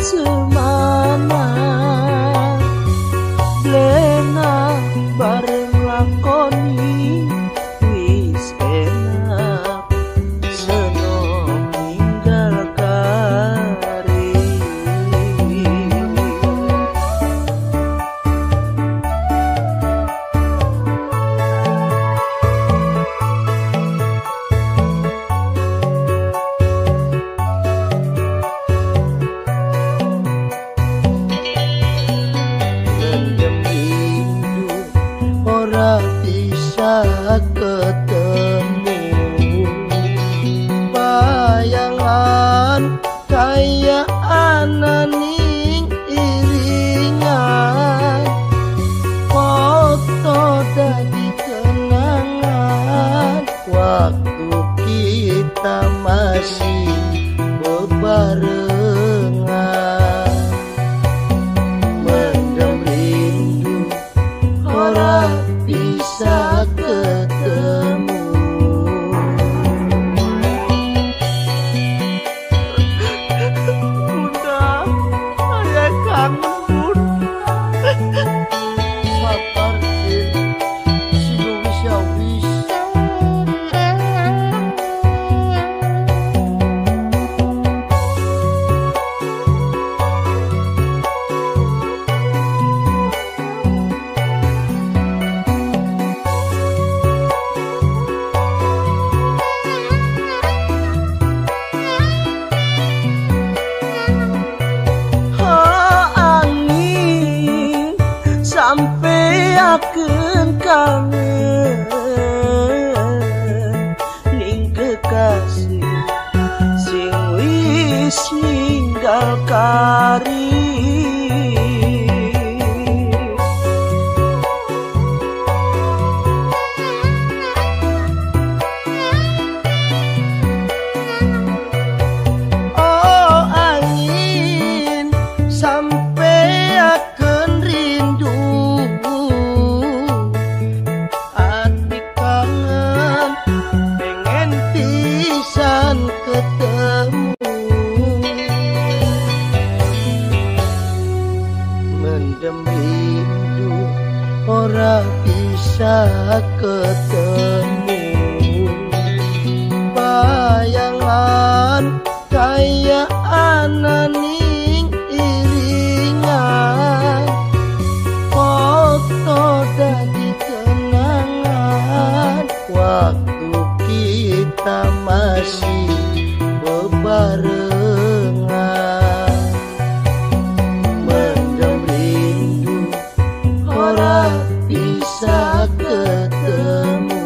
semana Lena bareng lakoni wis enak seno ninggal kari ora bisa ketemu bayangan kayak ananing iringan foto dari kenangan waktu kita masih bebarengan mendem rindu ora bisa ketemu Bunda, saya kangen Bunda sabar si wis sampai akan kangen ning kekasih sing wis ninggal kari oh angin sampai akan rindu ketemu mendem rindu ora bisa ketemu bayangan kayak ananing iringan foto dari kenangan waktu kita masih bebarengan mendem rindu ora bisa ketemu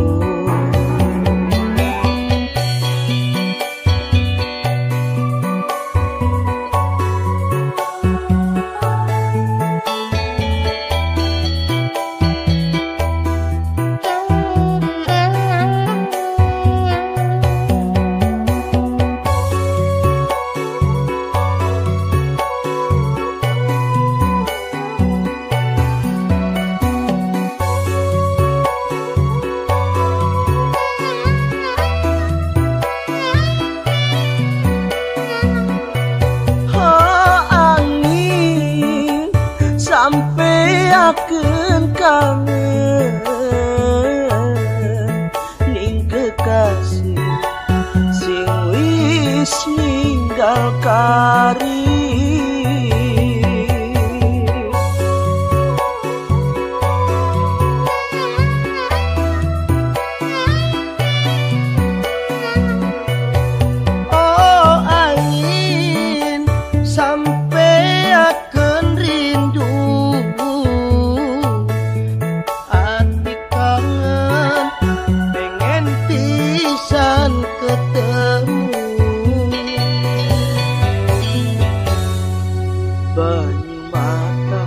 sampai akan kangen ning kekasih sing wis ninggal kari oh angin sampai akan rindu ketemu banyu mata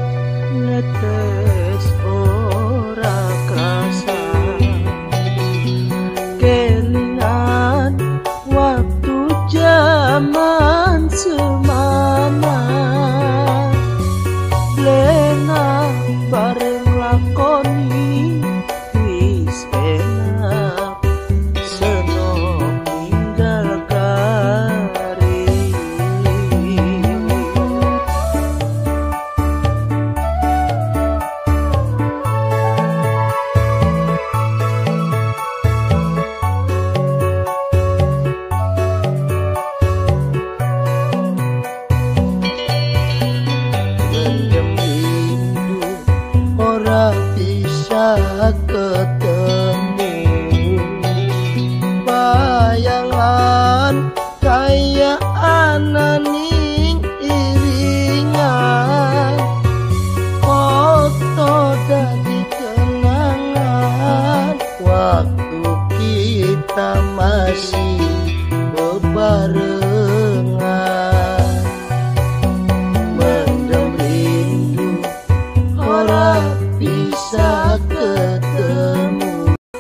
netes ora krasa kelingan waktu zaman semana Lena bareng lakoni wis enak seno ninggal kari bebarengan. Mendem rindu ora bisa ketemu.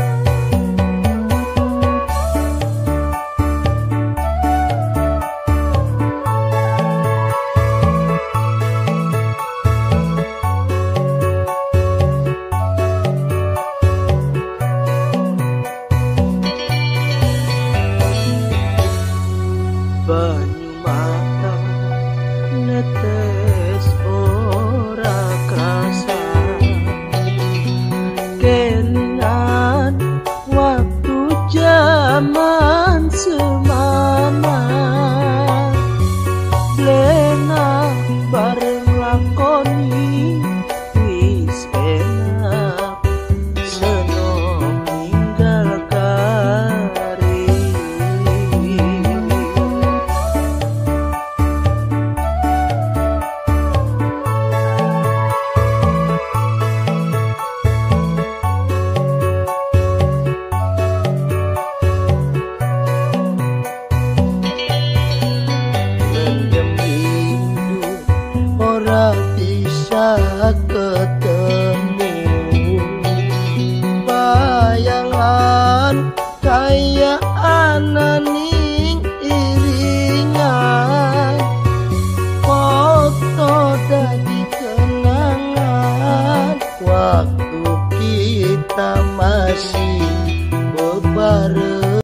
Banyu mata netes ora krasa, kelingan waktu jaman semana. Lena bareng lakoni wis enak, seno ninggal kari. Ora bisa ketemu, bayangan kaya ananing iringan, foto dadi kenangan waktu kita masih bebarengan.